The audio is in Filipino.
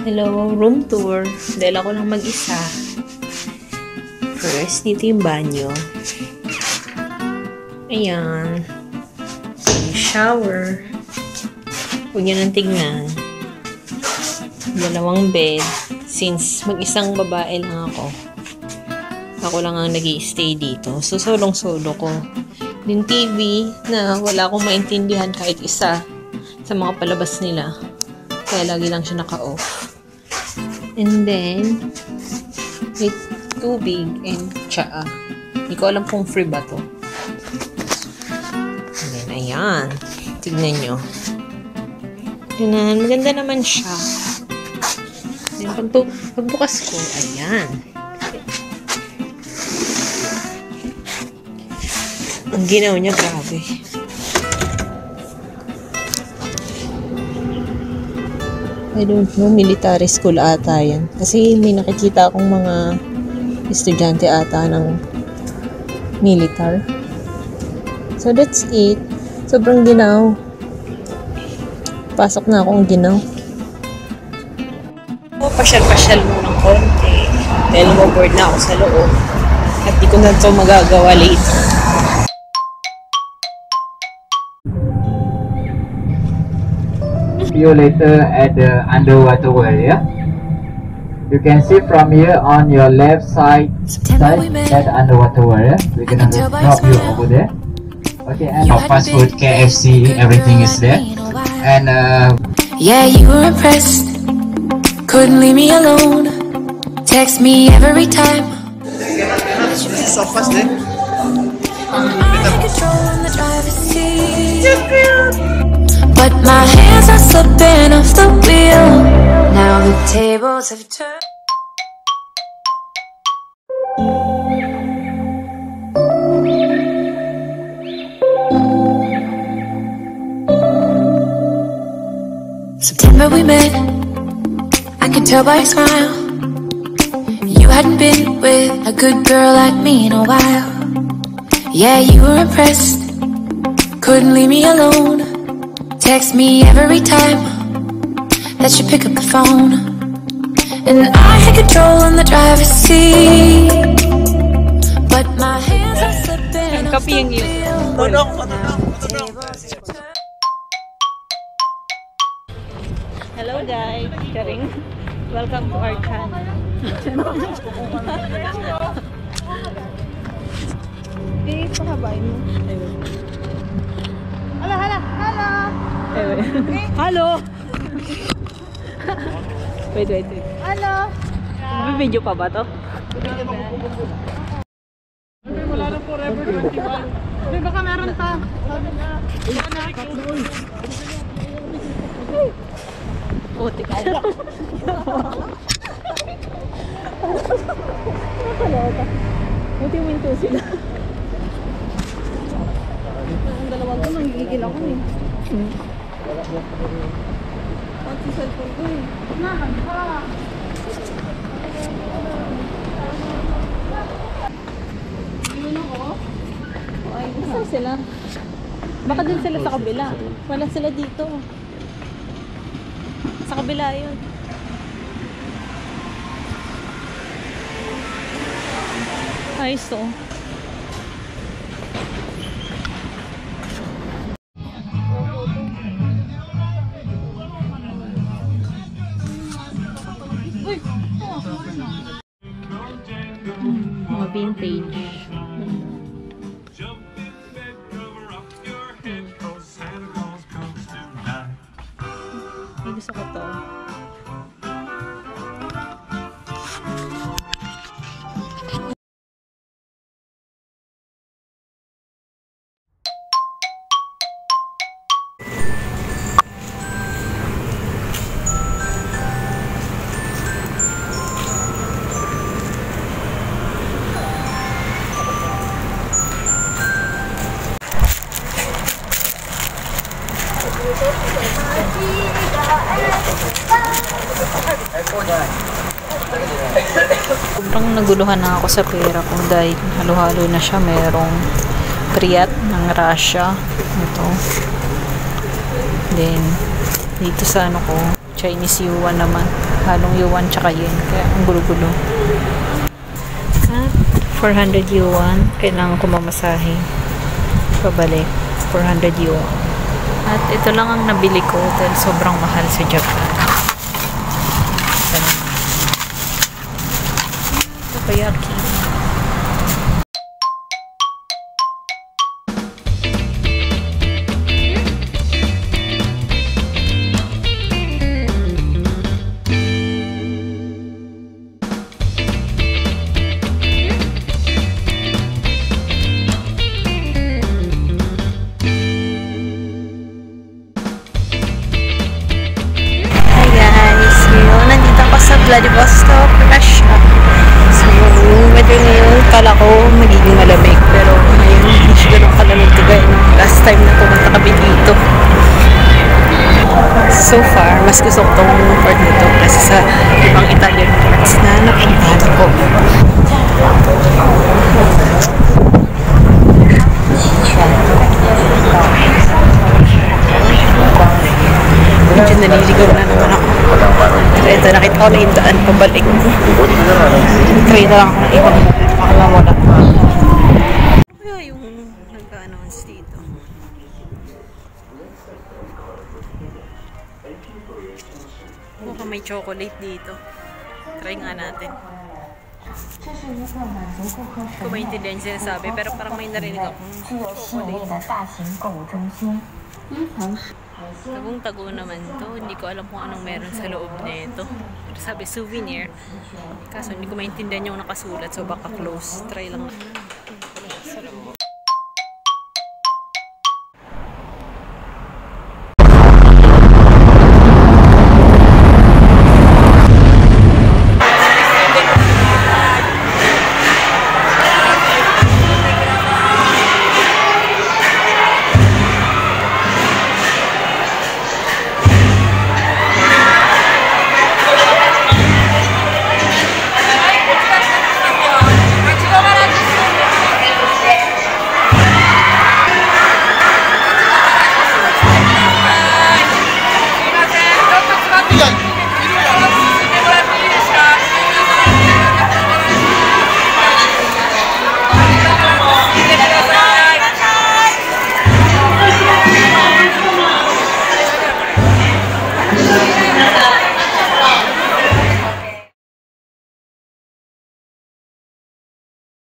Hello, room tour. Dahil ako lang mag-isa. First, dito yung banyo. Ayan. Yung shower. Huwag nyo nang tignan. Dalawang bed. Since mag-isang babae lang ako. Ako lang ang nag-i-stay dito. So, solong-solo ko. Yung TV na wala akong maintindihan kahit isa sa mga palabas nila. Kaya lagi lang siya naka-off. And then, may tubig and tsaa. Hindi ko alam kung free ba to. And then, ayan. Tignan nyo. Tignan, maganda naman siya. And pagbukas ko, ayan. Ang ginaw niya, grabe. I don't know, military school ata yan. Kasi may nakikita akong mga estudyante ata ng militar. So that's it. Sobrang ginaw. Pasok na akong ginaw. Pasyal-pasyal mo ng konti. Dahil bored na ako sa loob. At di ko na ito magagawa later. See you later at the underwater area. You can see from here on your left side that underwater area. We're gonna drop you over there. Okay, and fast food, KFC, everything is there. And yeah, you were impressed. Couldn't leave me alone. Text me every time. So fast, eh? But my hands are slipping off the wheel. Now the tables have turned. September we met. I could tell by your smile you hadn't been with a good girl like me in a while. Yeah, you were impressed. Couldn't leave me alone. Text me every time that you pick up the phone. And I had control on the driver's seat, but my hands are slipping off the wheel. Hello guys, Karing. Welcome to our channel. Hindi, pakabain mo. Hala! Hello! Wait. Hala! Video pa ba to? Wala na forever 21. Hindi, baka meron pa. Putik. Buti minto sila. Ang dalawang ko, nanggigigil ako eh. Pag sa cellphone ko eh. Nahan pa! Yun ako? Ay, saan sila? Baka din sila sa kabila. Wala sila dito. Sa kabila yun. Ayos to. Mga vintage. Gusto ko to. Sobrang naguluhan na ako sa pera ko dahil halo-halo na siya. Merong Kriat ng Russia. Ito. Then, dito sa ano ko, Chinese yuan naman. Halong yuan tsaka yen. Kaya ang gulo-gulo. At 400 yuan. Kailangan ko mamasahe. Pabalik. 400 yuan. At ito lang ang nabili ko dahil sobrang mahal sa Japan. Takoyaki. Vladivostok, Russia. So, yung weather ngayon, kala ko magiging malamig. Pero ngayon, hindi siya ganun kalamig gaya nung last time na pumunta kami dito. So far, mas gusto ko tong part nito kasi sa ibang Italian parts na napuntahan ko. Medyo naliligaw na naman ako. Pero ito, nakita ko na yung daan pabalik. Try na lang ako ng ibang baka mawala. Kaya yung nag-announce dito. Mukhang may chocolate dito. Try nga natin. Kung maintindihan sinasabi, pero parang may narinig akong chocolate. Tagong-tago naman to. Hindi ko alam kung anong meron sa loob nito. Sabi souvenir. Kaso hindi ko maintindihan yung nakasulat. So baka close. Try lang na.